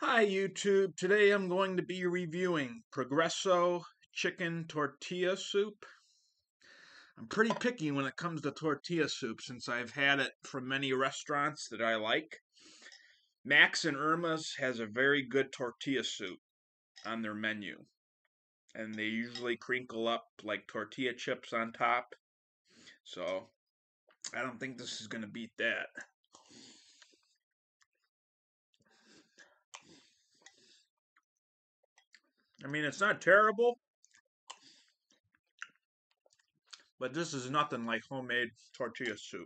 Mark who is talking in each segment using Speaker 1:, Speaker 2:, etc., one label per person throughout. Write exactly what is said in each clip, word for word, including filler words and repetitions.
Speaker 1: Hi YouTube, today I'm going to be reviewing Progresso chicken tortilla soup. I'm pretty picky when it comes to tortilla soup since I've had it from many restaurants that I like. Max and Irma's has a very good tortilla soup on their menu, and they usually crinkle up like tortilla chips on top, so I don't think this is going to beat that. I mean, it's not terrible, but this is nothing like homemade tortilla soup.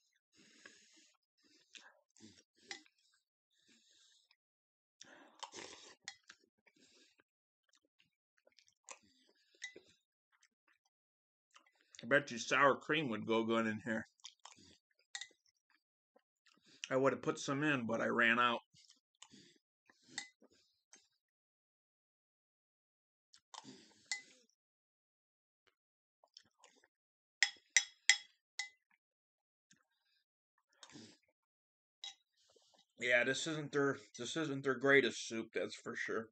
Speaker 1: I bet you sour cream would go good in here. I would have put some in, but I ran out. Yeah, this isn't their this isn't their greatest soup, that's for sure.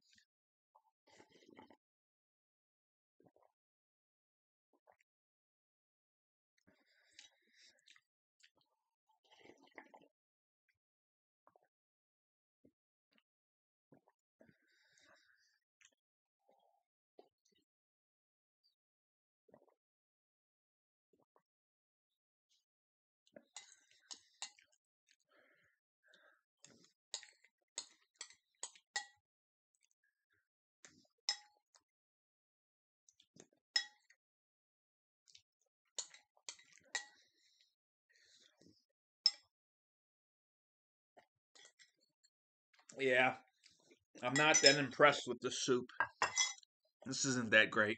Speaker 1: Yeah, I'm not that impressed with the soup. This isn't that great.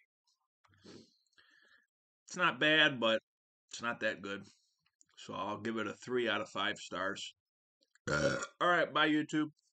Speaker 1: It's not bad, but it's not that good. So I'll give it a three out of five stars. All right, bye YouTube.